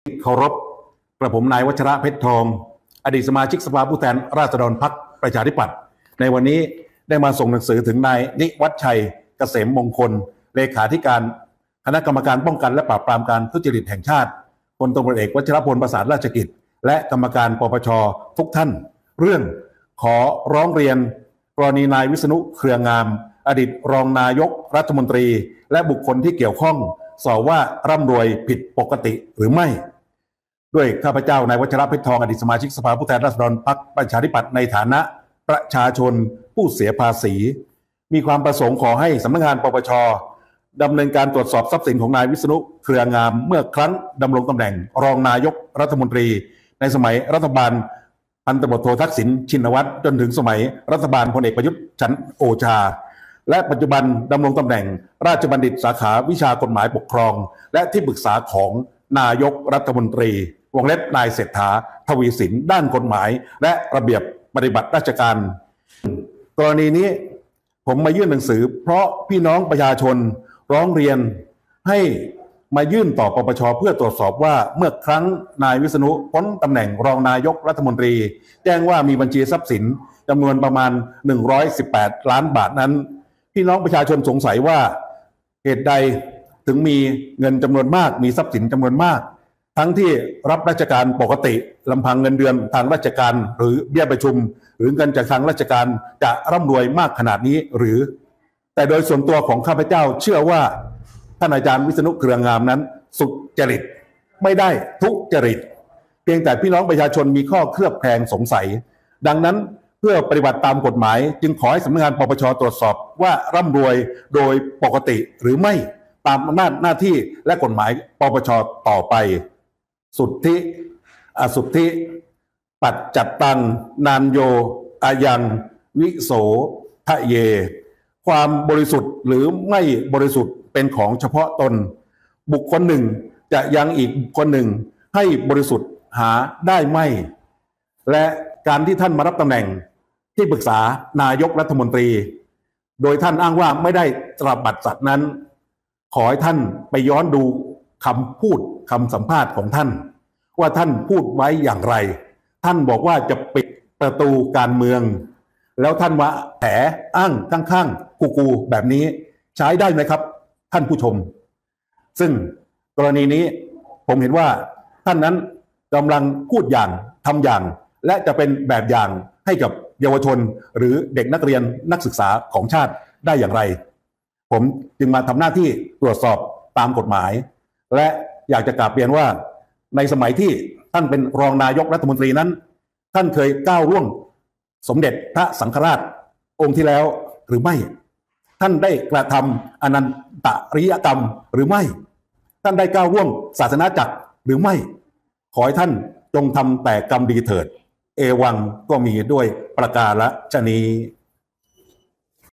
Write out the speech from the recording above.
เคารพกระผมนายวัชระเพชรทองอดีตสมาชิกสภาผู้แทนราษฎรพรรคประชาธิปัตย์ในวันนี้ได้มาส่งหนังสือถึงนายนิวัฒน์ชัยเกษมมงคลเลขาธิการคณะกรรมการป้องกันและปราบปรามการทุจริตแห่งชาติพลตำรวจเอกวัชรพลประสานราชกิจและกรรมการปปชทุกท่านเรื่องขอร้องเรียนกรณีนายวิษณุเครืองามอดีตรองนายกรัฐมนตรีและบุคคลที่เกี่ยวข้องสอบว่าร่ำรวยผิดปกติหรือไม่ด้วยข้าพเจ้านายวัชระเพชรทองอดีตสมาชิกสภาผู้แทนราษฎรพรรคประชาธิปัตย์ในฐานะประชาชนผู้เสียภาษีมีความประสงค์ขอให้สำนักงานปปชดำเนินการตรวจสอบทรัพย์สินของนายวิษณุเครืองามเมื่อครั้งดำรงตำแหน่งรองนายกรัฐมนตรีในสมัยรัฐบาลพันตำรวจโททักษิณชินวัตรจนถึงสมัยรัฐบาลพลเอกประยุทธ์จันทร์โอชาและปัจจุบันดำรงตำแหน่งราชบัณฑิตสาขาวิชากฎหมายปกครองและที่ปรึกษาของนายกรัฐมนตรีวงเล็บนายเศรษฐาทวีสินด้านกฎหมายและระเบียบปฏิบัติราชการกรณีนี้ผมมายื่นหนังสือเพราะพี่น้องประชาชนร้องเรียนให้มายื่นต่อปปชเพื่อตรวจสอบว่าเมื่อครั้งนายวิษณุพ้นตำแหน่งรองนายกรัฐมนตรีแจ้งว่ามีบัญชีทรัพย์สินจำนวนประมาณ118 ล้านบาทนั้นพี่น้องประชาชนสงสัยว่าเหตุใดถึงมีเงินจำนวนมากมีทรัพย์สินจำนวนมากทั้งที่รับราชการปกติลำพังเงินเดือนทางราชการหรือเบี้ยประชุมหรือเงินจากทางราชการจะร่ำรวยมากขนาดนี้หรือแต่โดยส่วนตัวของข้าพเจ้าเชื่อว่าท่านอาจารย์วิษณุเครืองามนั้นสุจริตไม่ได้ทุจริตเพียงแต่พี่น้องประชาชนมีข้อเคลือบแคลงสงสัยดังนั้นเพื่อปฏิบัติตามกฎหมายจึงขอให้สำนักงานปปชตรวจสอบว่าร่ำรวยโดยปกติหรือไม่ตามอำนาจหน้าที่และกฎหมายปปชต่อไปสุทธิอสุทธิปัจจัตตังนานโยอายังวิโสทะเยความบริสุทธิ์หรือไม่บริสุทธิ์เป็นของเฉพาะตนบุคคลหนึ่งจะยังอีกบุคคลหนึ่งให้บริสุทธิ์หาได้ไม่และการที่ท่านมารับตำแหน่งที่ปรึกษานายกรัฐมนตรีโดยท่านอ้างว่าไม่ได้ตราบัดสัตว์นั้นขอให้ท่านไปย้อนดูคำพูดคำสัมภาษณ์ของท่านว่าท่านพูดไว้อย่างไรท่านบอกว่าจะปิดประตูการเมืองแล้วท่านมาแถอ้างข้างๆกูแบบนี้ใช้ได้ไหมครับท่านผู้ชมซึ่งกรณีนี้ผมเห็นว่าท่านนั้นกำลังพูดอย่างทำอย่างและจะเป็นแบบอย่างให้กับเยาวชนหรือเด็กนักเรียนนักศึกษาของชาติได้อย่างไรผมจึงมาทำหน้าที่ตรวจสอบตามกฎหมายและอยากจะกราบเรียนว่าในสมัยที่ท่านเป็นรองนายกรัฐมนตรีนั้นท่านเคยก้าวล่วงสมเด็จพระสังฆราชองค์ที่แล้วหรือไม่ท่านได้กระทำอนันตริยกรรมหรือไม่ท่านได้ก้าวล่วงศาสนาจักรหรือไม่ขอให้ท่านจงทำแต่กรรมดีเถิดเอวังก็มีด้วยประกาศฉะนี้